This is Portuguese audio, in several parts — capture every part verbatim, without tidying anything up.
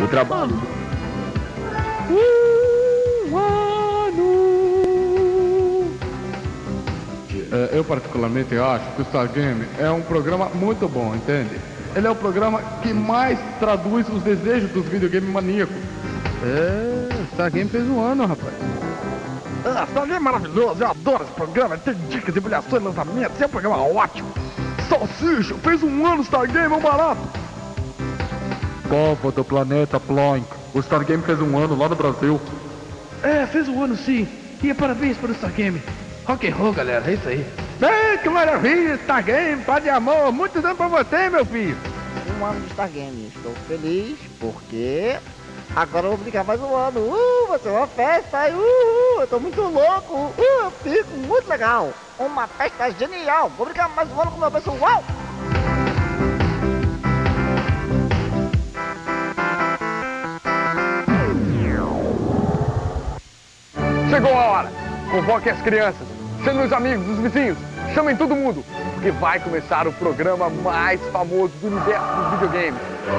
O trabalho. Um ano. É, eu particularmente acho que o Star Game é um programa muito bom, entende? Ele é o programa que mais traduz os desejos dos videogame maníacos. É, o Star Game fez um ano, rapaz. Ah, Star Game é maravilhoso, eu adoro esse programa, tem dicas, emulhações, lançamentos, é um programa ótimo. Salsicha, fez um ano Star Game, é um barato. Povo do planeta Ploink, o Star Game fez um ano lá no Brasil. É, fez um ano sim. E parabéns para o Star Game. Rock and roll, galera, é isso aí. Ei, que maravilha, Star Game, paz de amor, muitos anos pra você, meu filho. Um ano de Star Game, estou feliz porque agora eu vou brincar mais um ano. Uh, vai ser uma festa, uh, eu tô muito louco, uh, eu fico muito legal. Uma festa genial, vou brincar mais um ano com o meu pessoal. Chegou a hora, convoquem as crianças, chamem os amigos, os vizinhos, chamem todo mundo, porque vai começar o programa mais famoso do universo dos videogames,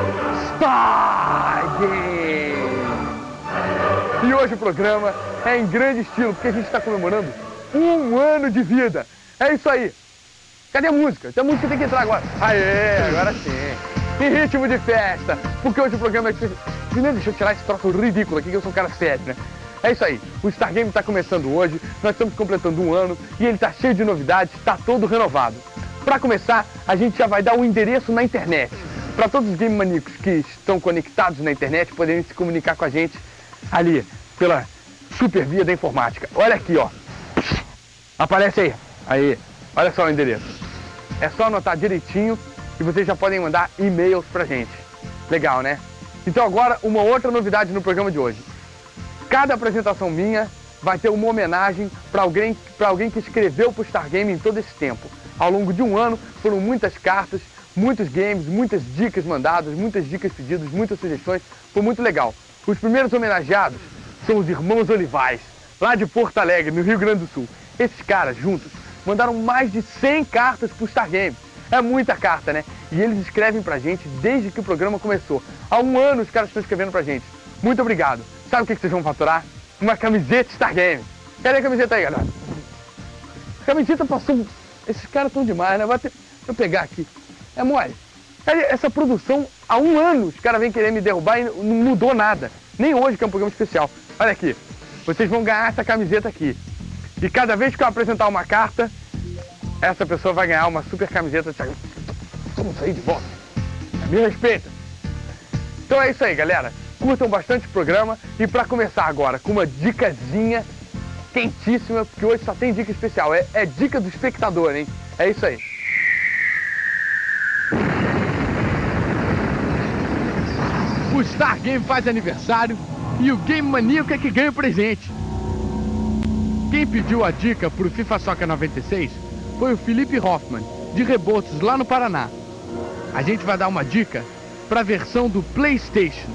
Star Game! E hoje o programa é em grande estilo, porque a gente está comemorando um ano de vida. É isso aí. Cadê a música? A música tem que entrar agora. Aê, agora sim. Em ritmo de festa, porque hoje o programa é... Primeiro, deixa eu tirar esse troço ridículo aqui, que eu sou um cara sério, né? É isso aí, o Star Game está começando hoje, nós estamos completando um ano e ele está cheio de novidades, está todo renovado. Para começar, a gente já vai dar um endereço na internet, para todos os game maníacos que estão conectados na internet poderem se comunicar com a gente ali, pela super via da informática. Olha aqui, ó, aparece aí, aí, olha só o endereço. É só anotar direitinho e vocês já podem mandar e-mails pra gente. Legal, né? Então agora, uma outra novidade no programa de hoje. Cada apresentação minha vai ter uma homenagem para alguém, para alguém que escreveu para o Star Game em todo esse tempo. Ao longo de um ano foram muitas cartas, muitos games, muitas dicas mandadas, muitas dicas pedidas, muitas sugestões. Foi muito legal. Os primeiros homenageados são os irmãos Olivais, lá de Porto Alegre, no Rio Grande do Sul. Esses caras juntos mandaram mais de cem cartas para o Star Game. É muita carta, né? E eles escrevem pra gente desde que o programa começou. Há um ano os caras estão escrevendo pra gente. Muito obrigado. Sabe o que vocês vão faturar? Uma camiseta Star Game. Cadê a camiseta aí, galera? A camiseta passou... Esses caras estão demais, né? Vou ter... Deixa eu pegar aqui. É mole. Essa produção, há um ano os caras vêm querer me derrubar e não mudou nada. Nem hoje, que é um programa especial. Olha aqui. Vocês vão ganhar essa camiseta aqui. E cada vez que eu apresentar uma carta, essa pessoa vai ganhar uma super camiseta. Vamos sair de volta. Me respeita. Então é isso aí, galera. Curtam bastante o programa e para começar agora com uma dicasinha quentíssima, porque hoje só tem dica especial, é, é dica do espectador, hein? É isso aí. O Star Game faz aniversário e o Game Maníaco é que ganha o presente. Quem pediu a dica pro FIFA Soccer noventa e seis foi o Felipe Hoffman, de Rebouças, lá no Paraná. A gente vai dar uma dica para a versão do PlayStation.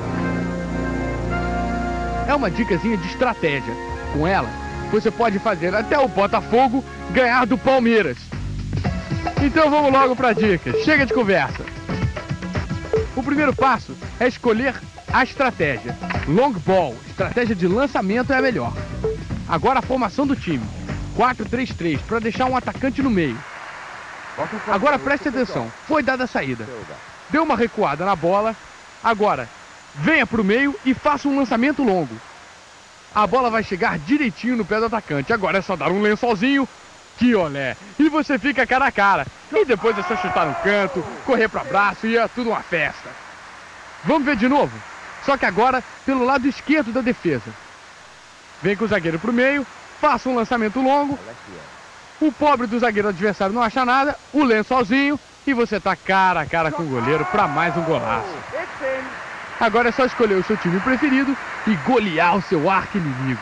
É uma dicasinha de estratégia. Com ela, você pode fazer até o Botafogo ganhar do Palmeiras. Então vamos logo para a dica. Chega de conversa. O primeiro passo é escolher a estratégia. Long ball, estratégia de lançamento é a melhor. Agora a formação do time. quatro três três, para deixar um atacante no meio. Agora preste atenção. Foi dada a saída. Deu uma recuada na bola. Agora, venha para o meio e faça um lançamento longo. A bola vai chegar direitinho no pé do atacante. Agora é só dar um lençolzinho, que olé, e você fica cara a cara. E depois é só chutar no canto, correr para abraço e é tudo uma festa. Vamos ver de novo? Só que agora pelo lado esquerdo da defesa. Vem com o zagueiro para o meio, faça um lançamento longo. O pobre do zagueiro adversário não acha nada, o lençolzinho, e você tá cara a cara com o goleiro para mais um golaço. Agora é só escolher o seu time preferido e golear o seu arqui-inimigo.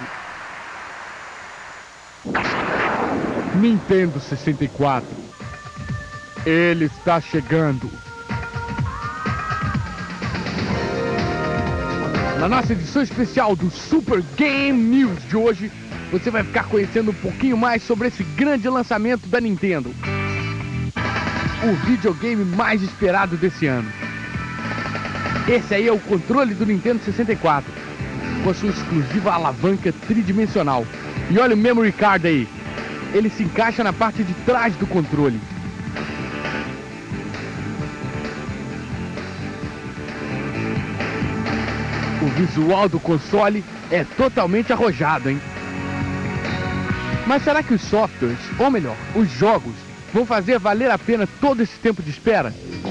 Nintendo sessenta e quatro. Ele está chegando. Na nossa edição especial do Super Game News de hoje, você vai ficar conhecendo um pouquinho mais sobre esse grande lançamento da Nintendo. O videogame mais esperado desse ano. Esse aí é o controle do Nintendo sessenta e quatro, com a sua exclusiva alavanca tridimensional. E olha o memory card aí, ele se encaixa na parte de trás do controle. O visual do console é totalmente arrojado, hein? Mas será que os softwares, ou melhor, os jogos, vão fazer valer a pena todo esse tempo de espera?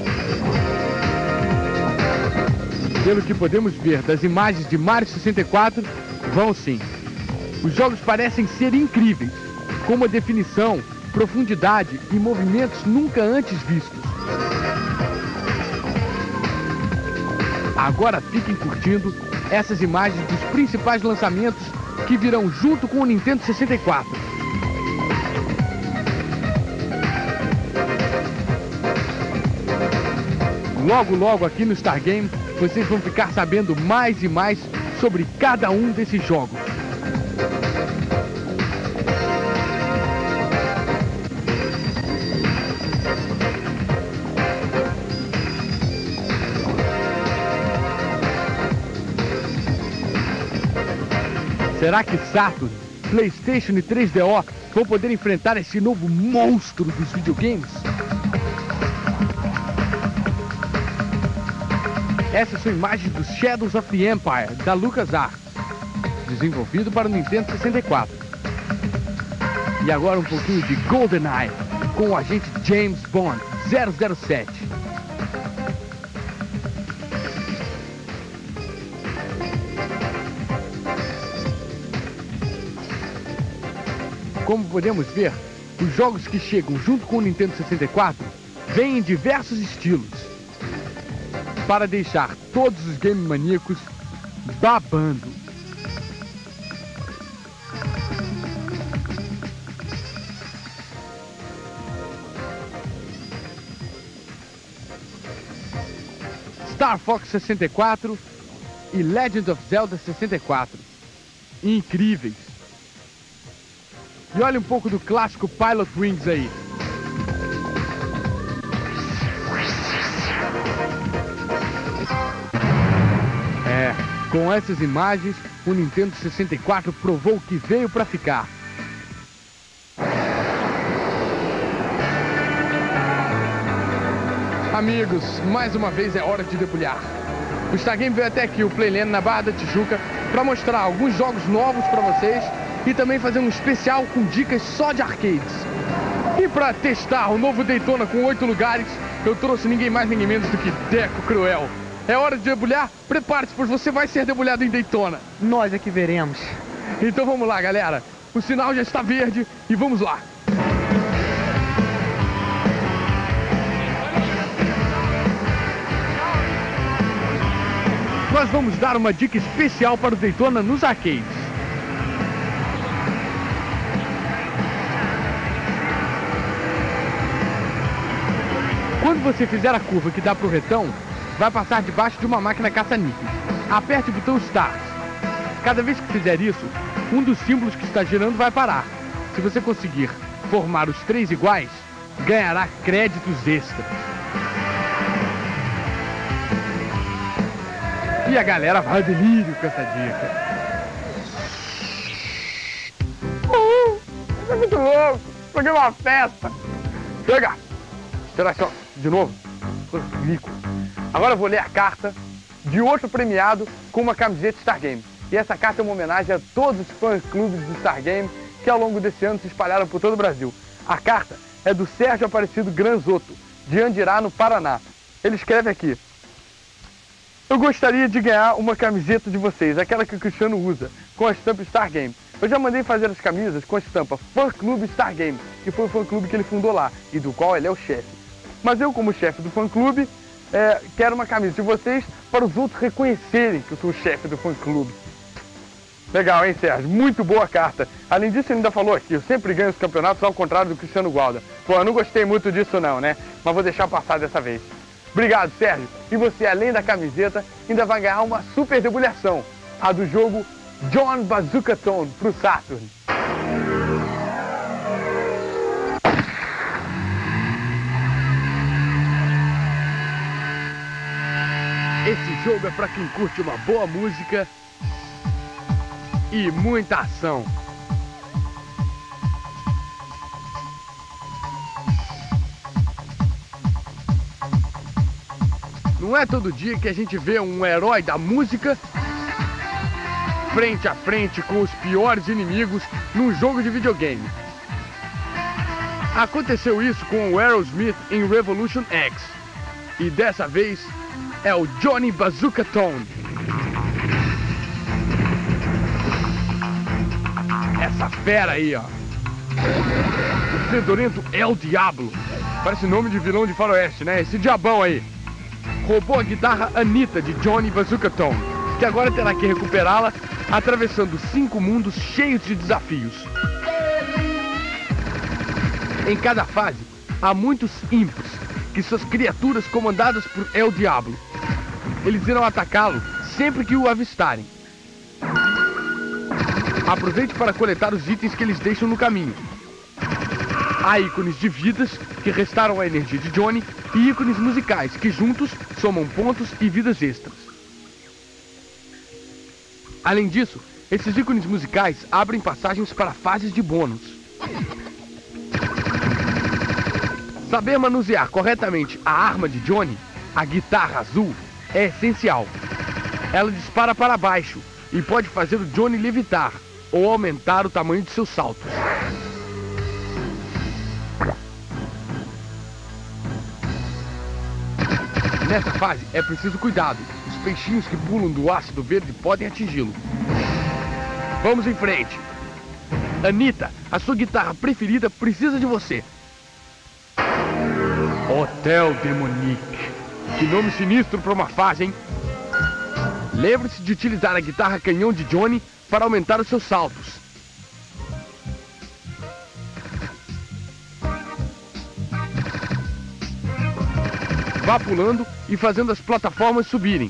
Pelo que podemos ver das imagens de Mario sessenta e quatro, vão sim. Os jogos parecem ser incríveis, com uma definição, profundidade e movimentos nunca antes vistos. Agora fiquem curtindo essas imagens dos principais lançamentos que virão junto com o Nintendo sessenta e quatro. Logo, logo aqui no Star Game, vocês vão ficar sabendo mais e mais sobre cada um desses jogos. Será que Saturn, PlayStation e três D O vão poder enfrentar esse novo monstro dos videogames? Essas são imagens do Shadows of the Empire, da LucasArts, desenvolvido para o Nintendo sessenta e quatro. E agora um pouquinho de GoldenEye, com o agente James Bond zero zero sete. Como podemos ver, os jogos que chegam junto com o Nintendo sessenta e quatro vêm em diversos estilos, para deixar todos os game maníacos babando. Star Fox sessenta e quatro e Legend of Zelda sessenta e quatro. Incríveis! E olha um pouco do clássico Pilot Wings aí. É, com essas imagens, o Nintendo sessenta e quatro provou que veio para ficar. Amigos, mais uma vez é hora de debulhar. O Star Game veio até aqui, o Playland, na Barra da Tijuca, para mostrar alguns jogos novos para vocês e também fazer um especial com dicas só de arcades. E para testar o novo Daytona com oito lugares, eu trouxe ninguém mais, ninguém menos do que Deco Cruel. É hora de debulhar? Prepare-se, pois você vai ser debulhado em Daytona. Nós é que veremos. Então vamos lá, galera. O sinal já está verde e vamos lá. Nós vamos dar uma dica especial para o Daytona nos arcades. Quando você fizer a curva que dá para o retão, vai passar debaixo de uma máquina caça-níqueis. Aperte o botão Start. Cada vez que fizer isso, um dos símbolos que está girando vai parar. Se você conseguir formar os três iguais, ganhará créditos extras. E a galera vai ao delírio com essa dica. Uhul! Isso é muito louco! Isso aqui é uma festa! Chega! Será que de novo? Rico. Agora eu vou ler a carta de outro premiado com uma camiseta Star Game. E essa carta é uma homenagem a todos os fã-clubes do Star Game que ao longo desse ano se espalharam por todo o Brasil. A carta é do Sérgio Aparecido Granzotto, de Andirá, no Paraná. Ele escreve aqui: eu gostaria de ganhar uma camiseta de vocês, aquela que o Cristiano usa, com a estampa Star Game. Eu já mandei fazer as camisas com a estampa Fã Clube Star Game, que foi o fã-clube que ele fundou lá, e do qual ele é o chefe. Mas eu, como chefe do fã-clube, é, quero uma camisa de vocês para os outros reconhecerem que eu sou o chefe do fã-clube. Legal, hein, Sérgio? Muito boa a carta. Além disso, ele ainda falou aqui, eu sempre ganho os campeonatos ao contrário do Cristiano Gualda. Pô, eu não gostei muito disso não, né? Mas vou deixar passar dessa vez. Obrigado, Sérgio. E você, além da camiseta, ainda vai ganhar uma super debulhação, a do jogo John Bazookaton pro Saturn. Esse jogo é pra quem curte uma boa música e muita ação. Não é todo dia que a gente vê um herói da música frente a frente com os piores inimigos num jogo de videogame. Aconteceu isso com o Aerosmith em Revolution X. E dessa vez é o Johnny Bazooka Tone. Essa fera aí, ó. O fedorento El Diablo. Parece nome de vilão de faroeste, né? Esse diabão aí roubou a guitarra Anitta de Johnny Bazooka Tone, que agora terá que recuperá-la atravessando cinco mundos cheios de desafios. Em cada fase, há muitos imps, que são as criaturas comandadas por El Diablo. Eles irão atacá-lo sempre que o avistarem. Aproveite para coletar os itens que eles deixam no caminho. Há ícones de vidas, que restaram a energia de Johnny, e ícones musicais, que juntos somam pontos e vidas extras. Além disso, esses ícones musicais abrem passagens para fases de bônus. Saber manusear corretamente a arma de Johnny, a guitarra azul, é essencial. Ela dispara para baixo e pode fazer o Johnny levitar ou aumentar o tamanho de seus saltos. Nessa fase é preciso cuidado. Os peixinhos que pulam do ácido verde podem atingi-lo. Vamos em frente. Anitta, a sua guitarra preferida precisa de você. Hotel Demonique. Que nome sinistro para uma fase, hein? Lembre-se de utilizar a guitarra canhão de Johnny para aumentar os seus saltos. Vá pulando e fazendo as plataformas subirem.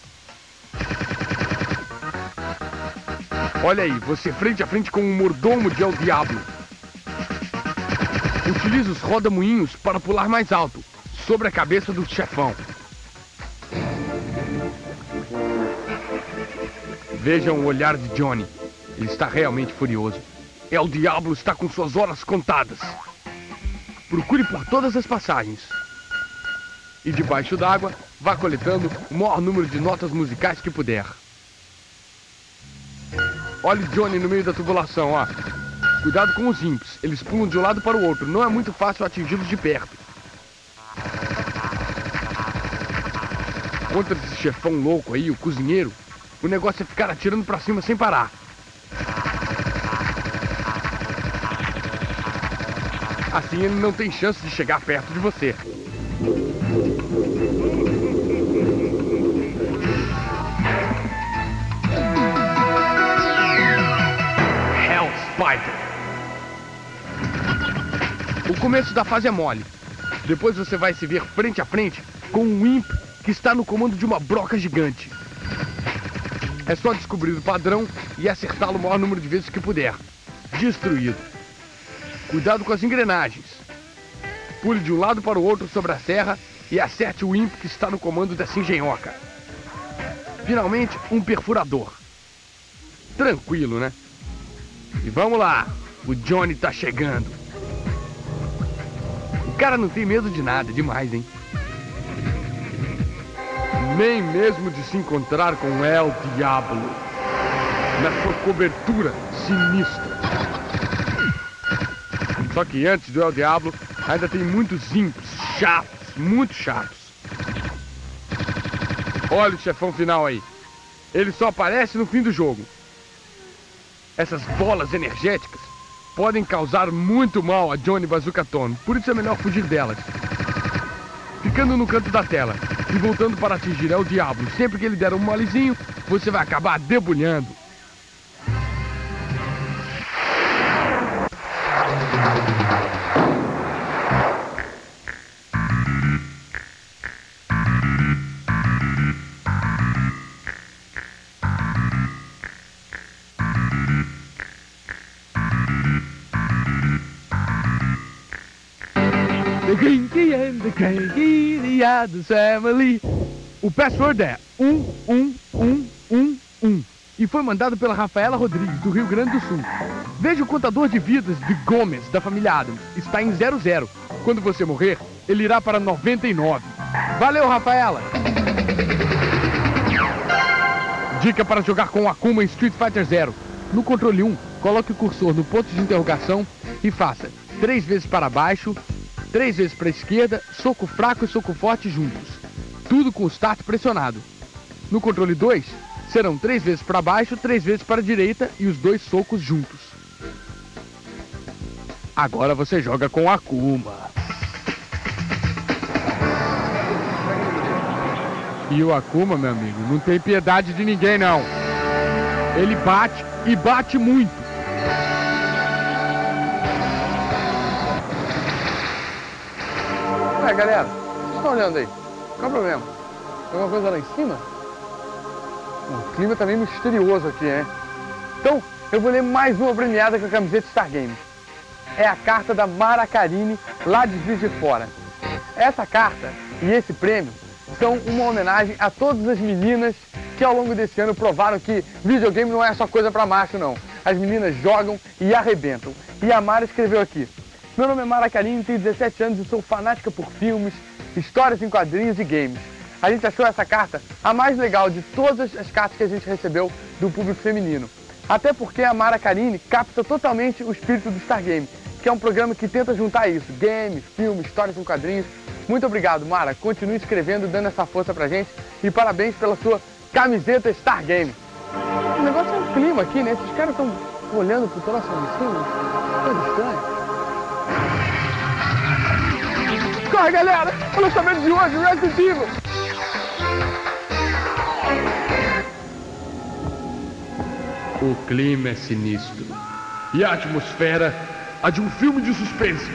Olha aí, você frente a frente com um mordomo de El Diablo. Utilize os rodamuinhos para pular mais alto, sobre a cabeça do chefão. Vejam o olhar de Johnny. Ele está realmente furioso. El Diablo está com suas horas contadas. Procure por todas as passagens. E debaixo d'água, vá coletando o maior número de notas musicais que puder. Olhe Johnny no meio da tubulação, ó. Cuidado com os imps, eles pulam de um lado para o outro, não é muito fácil atingi-los de perto. Contra esse chefão louco aí, o cozinheiro, o negócio é ficar atirando pra cima sem parar. Assim ele não tem chance de chegar perto de você. Hell Spider. O começo da fase é mole. Depois você vai se ver frente a frente com um imp que está no comando de uma broca gigante. É só descobrir o padrão e acertá-lo o maior número de vezes que puder. Destruído. Cuidado com as engrenagens. Pule de um lado para o outro sobre a serra e acerte o imp que está no comando dessa engenhoca. Finalmente, um perfurador. Tranquilo, né? E vamos lá, o Johnny tá chegando. O cara não tem medo de nada, demais, hein? Nem mesmo de se encontrar com El Diablo na sua cobertura sinistra. Só que antes do El Diablo, ainda tem muitos imps chatos, muito chatos. Olha o chefão final aí. Ele só aparece no fim do jogo. Essas bolas energéticas podem causar muito mal a Johnny Bazooka Tone, por isso é melhor fugir delas. Ficando no canto da tela e voltando para atingir El Diablo sempre que ele der um molezinho, você vai acabar debulhando. The Kinky and the Cranky, the Addams Family. O password é um um um um um e foi mandado pela Rafaela Rodrigues, do Rio Grande do Sul. Veja o contador de vidas de Gomes, da família Adams. Está em zero zero. Quando você morrer, ele irá para noventa e nove. Valeu, Rafaela! Dica para jogar com o Akuma em Street Fighter Zero. No controle um, coloque o cursor no ponto de interrogação e faça três vezes para baixo, três vezes para a esquerda, soco fraco e soco forte juntos. Tudo com o start pressionado. No controle dois, serão três vezes para baixo, três vezes para a direita e os dois socos juntos. Agora você joga com Akuma. E o Akuma, meu amigo, não tem piedade de ninguém, não. Ele bate e bate muito. É, galera, vocês estão olhando aí? Qual é o problema? Tem alguma coisa lá em cima? O clima tá meio misterioso aqui, né? Então, eu vou ler mais uma premiada com a camiseta Star Games. É a carta da Mara Carini, lá de Juiz de Fora. Essa carta e esse prêmio são uma homenagem a todas as meninas que ao longo desse ano provaram que videogame não é só coisa pra macho, não. As meninas jogam e arrebentam. E a Mara escreveu aqui: meu nome é Mara Carini, tenho dezessete anos e sou fanática por filmes, histórias em quadrinhos e games. A gente achou essa carta a mais legal de todas as cartas que a gente recebeu do público feminino. Até porque a Mara Carini capta totalmente o espírito do Star Game, que é um programa que tenta juntar isso: games, filmes, histórias em quadrinhos. Muito obrigado, Mara. Continue escrevendo, dando essa força pra gente. E parabéns pela sua camiseta Star Game. O negócio é um clima aqui, né? Esses caras estão olhando pro troço ali em cima. Coisa estranha. Corre, galera! O lançamento de hoje, Resident Evil! O clima é sinistro. E a atmosfera, a de um filme de suspense.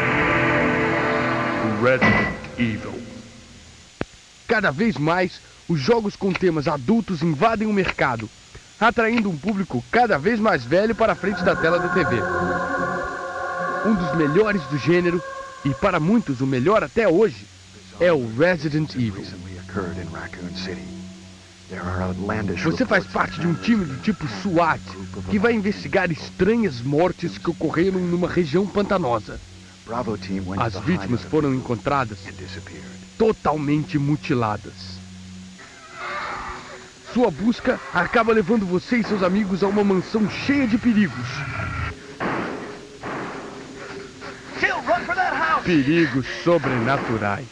Resident Evil. Cada vez mais, os jogos com temas adultos invadem o mercado, atraindo um público cada vez mais velho para a frente da tela da T V. Um dos melhores do gênero, e para muitos o melhor até hoje, é o Resident Evil. Você faz parte de um time do tipo SWAT, que vai investigar estranhas mortes que ocorreram numa região pantanosa. As vítimas foram encontradas totalmente mutiladas. Sua busca acaba levando você e seus amigos a uma mansão cheia de perigos. Perigos sobrenaturais.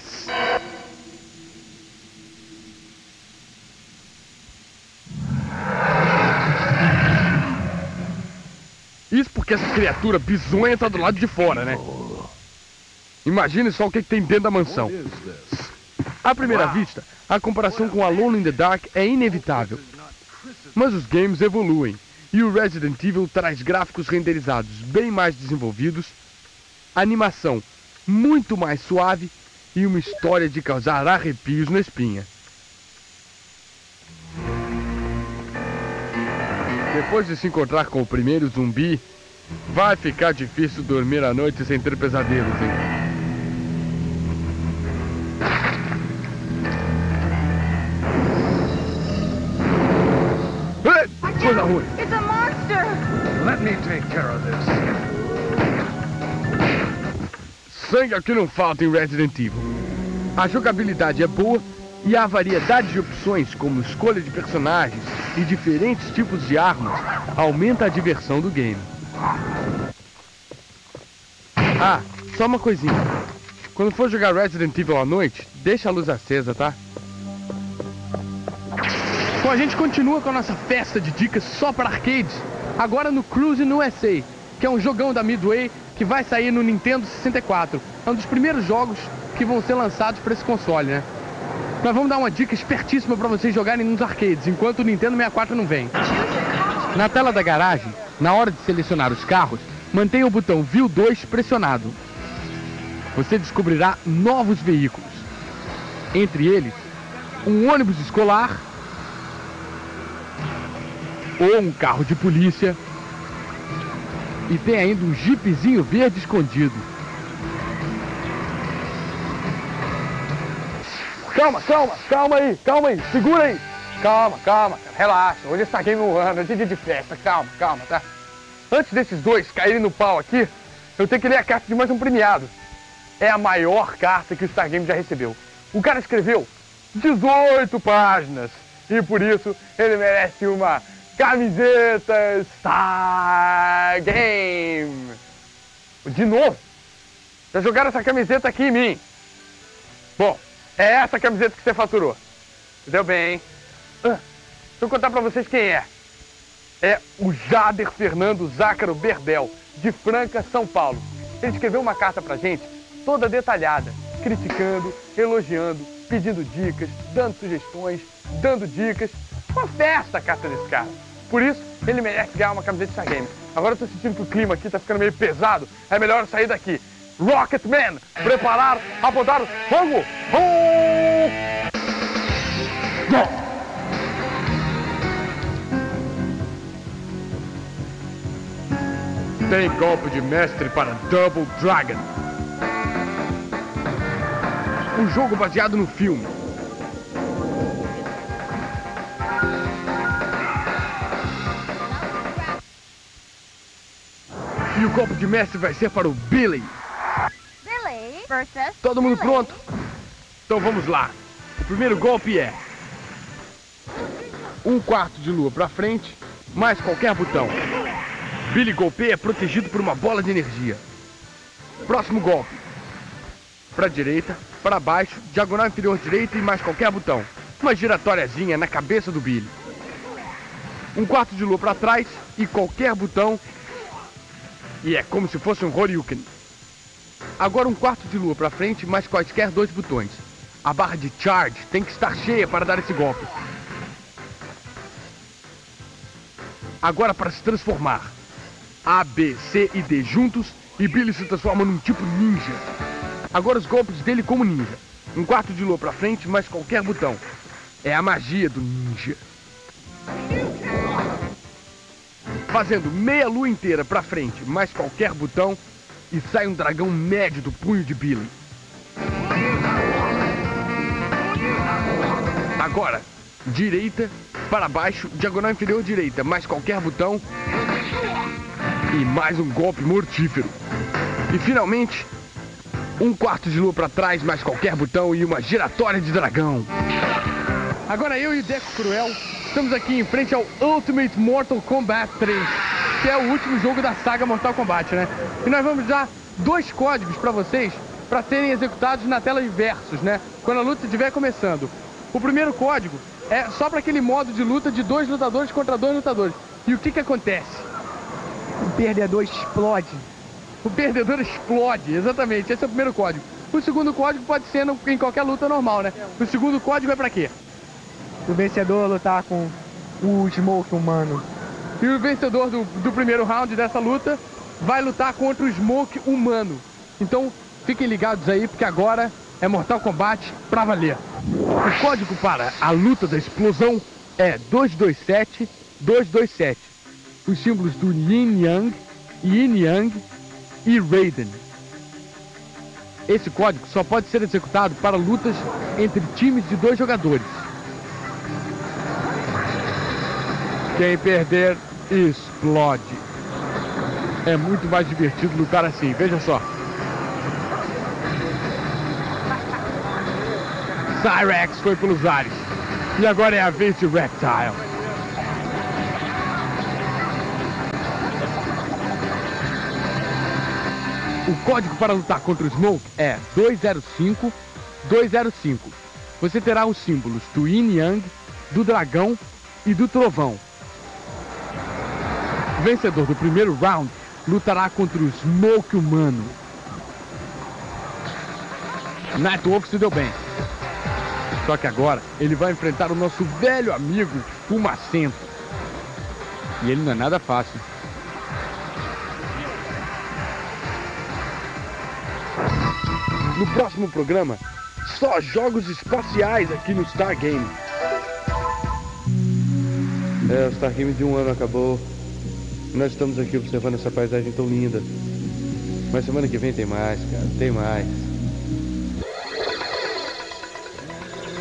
Isso porque essa criatura bizonha tá do lado de fora, né? Imagine só o que tem dentro da mansão. À primeira vista, a comparação com Alone in the Dark é inevitável. Mas os games evoluem, e o Resident Evil traz gráficos renderizados bem mais desenvolvidos, animação muito mais suave e uma história de causar arrepios na espinha. Depois de se encontrar com o primeiro zumbi, vai ficar difícil dormir à noite sem ter pesadelos, hein? Ei, coisa ruim! It's a monster! Let me take care of this. Sangue é o que não falta em Resident Evil. A jogabilidade é boa e a variedade de opções, como escolha de personagens e diferentes tipos de armas, aumenta a diversão do game. Ah, só uma coisinha. Quando for jogar Resident Evil à noite, deixa a luz acesa, tá? Bom, a gente continua com a nossa festa de dicas só para arcades, agora no Cruis'n U S A, que é um jogão da Midway que vai sair no Nintendo sessenta e quatro. É um dos primeiros jogos que vão ser lançados para esse console, né? Nós vamos dar uma dica espertíssima para vocês jogarem nos arcades, enquanto o Nintendo sessenta e quatro não vem. Na tela da garagem, na hora de selecionar os carros, mantenha o botão View dois pressionado. Você descobrirá novos veículos. Entre eles, um ônibus escolar, ou um carro de polícia, e tem ainda um jeepzinho verde escondido. Calma, calma, calma aí, calma aí, segura aí. Calma, calma, cara, relaxa. Hoje é Stargame um ano, hoje é dia de festa. Calma, calma, tá? Antes desses dois caírem no pau aqui, eu tenho que ler a carta de mais um premiado. É a maior carta que o Stargame já recebeu. O cara escreveu dezoito páginas. E por isso ele merece uma camiseta Stargame. De novo? Já jogaram essa camiseta aqui em mim. Bom, é essa camiseta que você faturou. Deu bem, hein? Ah, deixa eu contar pra vocês quem é. É o Jader Fernando Zácaro Berdel, de Franca, São Paulo. Ele escreveu uma carta pra gente, toda detalhada, criticando, elogiando, pedindo dicas, dando sugestões, dando dicas. Uma festa a carta desse cara. Por isso, ele merece ganhar uma camiseta de Stargame. Agora eu tô sentindo que o clima aqui tá ficando meio pesado. É melhor eu sair daqui. Rocketman, preparar, apontar, fogo! Oh! Go! Tem golpe de mestre para Double Dragon. Um jogo baseado no filme. E o golpe de mestre vai ser para o Billy. Billy versus Todo mundo Billy. pronto? Então vamos lá. O primeiro golpe é um quarto de lua para frente, mais qualquer botão. Billy golpeia protegido por uma bola de energia. Próximo golpe. Para direita, para baixo, diagonal inferior direita e mais qualquer botão. Uma giratóriazinha na cabeça do Billy. Um quarto de lua para trás e qualquer botão. E é como se fosse um Horyuken. Agora um quarto de lua para frente, mais quaisquer dois botões. A barra de charge tem que estar cheia para dar esse golpe. Agora para se transformar. A, B, C e D juntos e Billy se transforma num tipo ninja. Agora os golpes dele como ninja. Um quarto de lua pra frente, mais qualquer botão. É a magia do ninja. Fazendo meia lua inteira pra frente, mais qualquer botão, e sai um dragão médio do punho de Billy. Agora, direita, para baixo, diagonal inferior direita, mais qualquer botão. E mais um golpe mortífero. E finalmente, um quarto de lua para trás, mais qualquer botão e uma giratória de dragão. Agora eu e o Deco Cruel estamos aqui em frente ao Ultimate Mortal Kombat três, que é o último jogo da saga Mortal Kombat, né? E nós vamos dar dois códigos para vocês para serem executados na tela de versus, né? Quando a luta estiver começando. O primeiro código é só para aquele modo de luta de dois lutadores contra dois lutadores. E o que que acontece? O perdedor explode. O perdedor explode, exatamente, esse é o primeiro código. O segundo código pode ser no, em qualquer luta normal, né? O segundo código é pra quê? O vencedor lutar com o Smoke humano. E o vencedor do, do primeiro round dessa luta vai lutar contra o Smoke humano. Então, fiquem ligados aí, porque agora é Mortal Kombat pra valer. O código para a luta da explosão é dois dois sete dois dois sete. Os símbolos do Yin Yang, Yin Yang e Raiden. Esse código só pode ser executado para lutas entre times de dois jogadores. Quem perder, explode. É muito mais divertido lutar assim, veja só. Cyrax foi pelos ares. E agora é a vez de Reptile. O código para lutar contra o Smoke é dois zero cinco dois zero cinco. Você terá os símbolos do Yin Yang, do dragão e do trovão. O vencedor do primeiro round lutará contra o Smoke humano. Nightwolf se deu bem. Só que agora ele vai enfrentar o nosso velho amigo Fumacento. E ele não é nada fácil. No próximo programa, só jogos espaciais aqui no Stargame. É, o Stargame de um ano acabou. Nós estamos aqui observando essa paisagem tão linda. Mas semana que vem tem mais, cara, tem mais.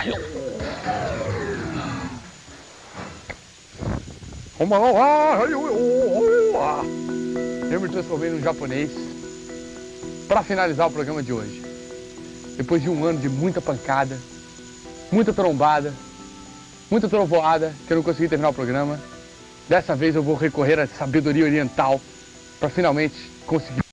Eu me transformei num japonês para finalizar o programa de hoje. Depois de um ano de muita pancada, muita trombada, muita trovoada, que eu não consegui terminar o programa, dessa vez eu vou recorrer à sabedoria oriental para finalmente conseguir